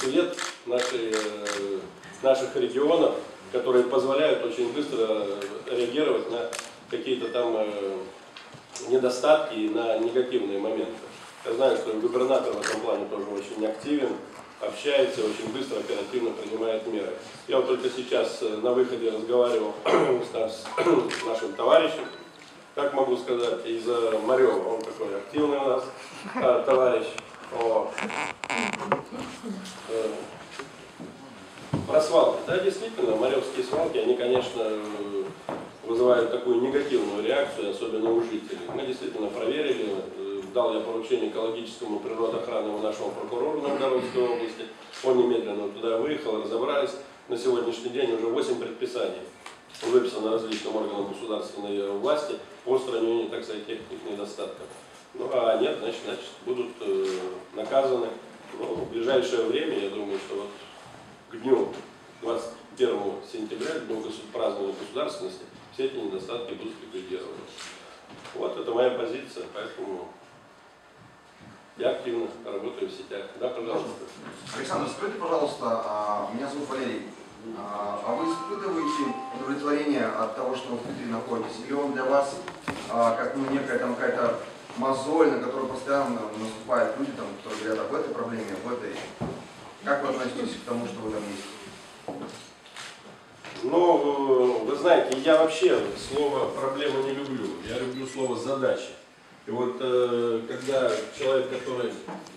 свет наших регионов, которые позволяют очень быстро реагировать на какие-то там недостатки и на негативные моменты. Я знаю, что губернатор в этом плане тоже очень активен, общается, очень быстро, оперативно принимает меры. Я вот только сейчас на выходе разговаривал с нашим товарищем, как могу сказать, из Марева. Он такой активный у нас товарищ. Про свалки. Да, действительно, маревские свалки, они, конечно, вызывают такую негативную реакцию, особенно у жителей. Мы действительно проверили, дал я поручение экологическому природоохранному нашему прокурору Новгородской области. Он немедленно туда выехал, разобрались. На сегодняшний день уже 8 предписаний выписано различным органам государственной власти по устранению, так сказать, технических недостатков. Ну а нет, значит будут наказаны. Но в ближайшее время, я думаю, что вот к дню 21 сентября, к дню празднования государственности, все эти недостатки будут ликвидированы. Вот это моя позиция, поэтому я активно работаю в сетях. Да, пожалуйста. Александр, скажите, пожалуйста, меня зовут Валерий. А вы испытываете удовлетворение от того, что вы внутри находитесь? Или он для вас как некая там какая-то мозоль, на которую постоянно наступают люди, там, которые говорят об этой проблеме, об этой? Как вы относитесь к тому, что вы там есть? Ну, вы знаете, я вообще слово «проблема» не люблю. Я люблю слово «задача». И вот когда человек, который